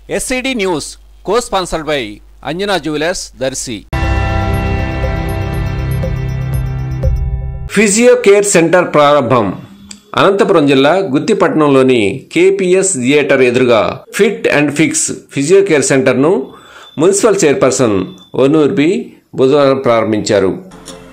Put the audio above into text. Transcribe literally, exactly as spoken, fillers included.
S C D News, co-sponsored by Anjana Jewelers, Darsi. Physio care centre ప్రారంభం. అనంతపురం జిల్లా గుత్తిపట్నంలోని K P S theatre ఎదురుగా fit and fix physio care సెంటర్ను municipal chairperson ఓనూర్ బి బుధవారం ప్రారంభించారు.